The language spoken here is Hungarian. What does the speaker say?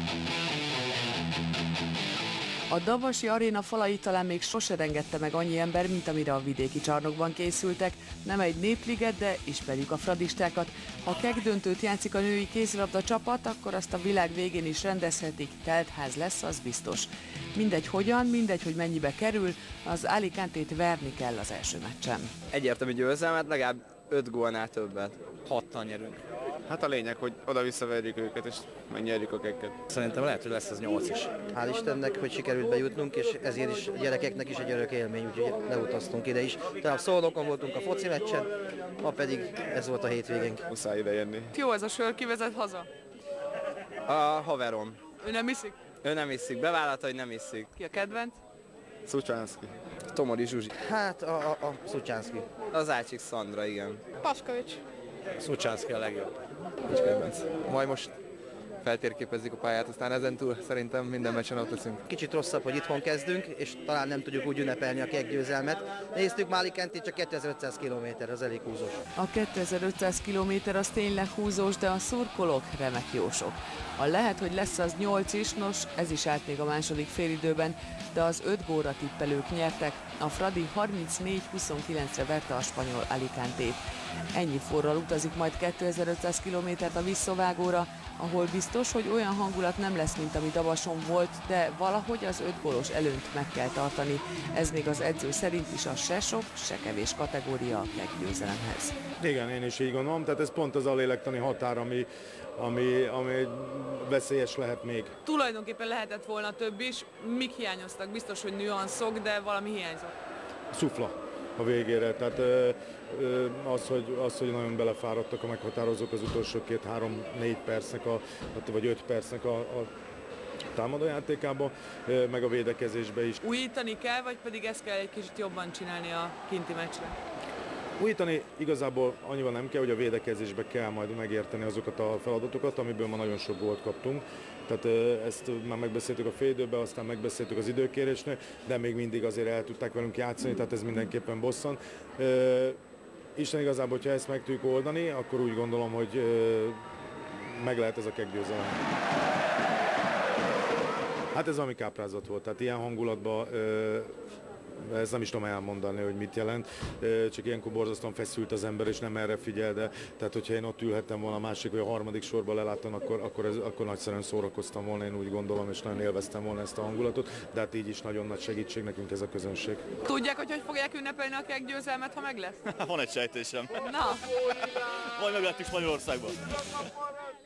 A Davasi Aréna falait talán még sose rengette meg annyi ember, mint amire a vidéki csarnokban készültek. Nem egy népliget, de ismerjük a fradistákat. Ha kegdöntőt játszik a női kézilabda csapat, akkor azt a világ végén is rendezhetik, teltház lesz, az biztos. Mindegy hogyan, mindegy, hogy mennyibe kerül, az Alicantét verni kell az első meccsen. Egyértelmű győzelmet, legalább 5 gólnál többet. 6-tal nyerünk. Hát a lényeg, hogy oda-visszaverjük őket, és megnyerjük a kekket. Szerintem lehet, hogy lesz az 8 is. Hál' Istennek, hogy sikerült bejutnunk, és ezért is a gyerekeknek is egy örök élmény, úgyhogy leutaztunk ide is. Tehát Szolnokon voltunk a foci meccsen, ma pedig ez volt a hétvégénk. Muszáj ide jönni. Jó ez a sör, kivezet haza? A haverom. Ő nem iszik? Ő nem iszik, bevállalta, hogy nem iszik. Ki a kedvenc? Szucsánszki. Tomori Zsuzsi. Hát a Szucsánszki. Az Ácsik Szandra, igen. Paskovics. Szucsánszki a legjobb. Nincs kedvenc. Majd most feltérképezzük a pályát, aztán ezentúl szerintem minden meccsen ott leszünk. Kicsit rosszabb, hogy itthon kezdünk, és talán nem tudjuk úgy ünnepelni a keggyőzelmet. Néztük már Alicantét, csak 2500 km, az elég húzós. A 2500 km az tényleg húzós, de a szurkolók remek jósok. Lehet, hogy lesz az 8 is, nos, ez is állt még a második félidőben, de az 5 góra tippelők nyertek. A Fradi 34-29-re verte a spanyol Alicantét. Ennyi forral utazik majd 2500 kilométert a visszavágóra, ahol biztos, hogy olyan hangulat nem lesz, mint ami Davason volt, de valahogy az 5 gólos előnyt meg kell tartani. Ez még az edző szerint is a se sok, se kevés kategória a keggyőzelemhez. Igen, én is így gondolom, tehát ez pont az a lélektani határ, ami veszélyes lehet még. Tulajdonképpen lehetett volna több is, mik hiányoztak? Biztos, hogy nüanszok, de valami hiányzott. Szufla a végére, tehát az, hogy nagyon belefáradtak a meghatározók az utolsó 2-3-4 percnek, vagy 5 percnek a támadójátékába, meg a védekezésbe is. Újítani kell, vagy pedig ezt kell egy kicsit jobban csinálni a kinti meccsre? Újítani igazából annyival nem kell, hogy a védekezésbe kell majd megérteni azokat a feladatokat, amiből ma nagyon sok gólt kaptunk. Tehát ezt már megbeszéltük a félidőben, aztán megbeszéltük az időkérésnél, de még mindig azért el tudták velünk játszani, tehát ez mindenképpen bosszant. Isten igazából, hogyha ezt meg tudjuk oldani, akkor úgy gondolom, hogy meg lehet ez a keggyőzelem. Hát ez valami káprázat volt, tehát ilyen hangulatban ezt nem is tudom elmondani, hogy mit jelent, csak ilyenkor borzasztóan feszült az ember, és nem erre figyel, de tehát hogyha én ott ülhettem volna a másik vagy a harmadik sorba leláttam, akkor nagyszerűen szórakoztam volna, én úgy gondolom, és nagyon élveztem volna ezt a hangulatot, de hát így is nagyon nagy segítség nekünk ez a közönség. Tudják, hogy fogják ünnepelni a keggyőzelmet, ha meg lesz? Van egy sejtésem. Na! Majd meglátjuk Spanyolországban.